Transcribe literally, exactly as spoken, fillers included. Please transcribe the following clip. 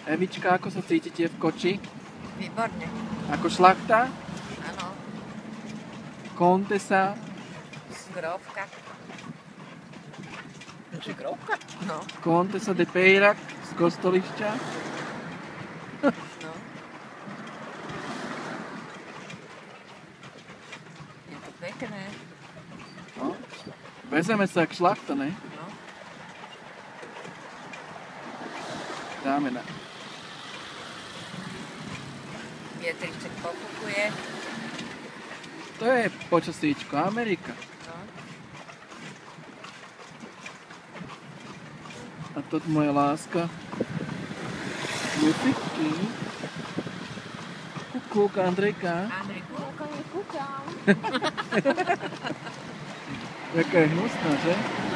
Evička, ako sa cítite v koči? Výborne. Ako šlachta? Áno. Kontesa? Grófka. Či grófka? No. Kontesa de Peyrac z Kostolišťa? No. Je to pekné. No. Vezeme sa k šlachta, ne? No. Dáme na. Vietriček pofúkuje. To je počasíčko, Amerika. No. A toto moja láska. Luciky. Kukúk, Andrejka. Andrej, kúkam, kúkam. Jaká je hnusná, že?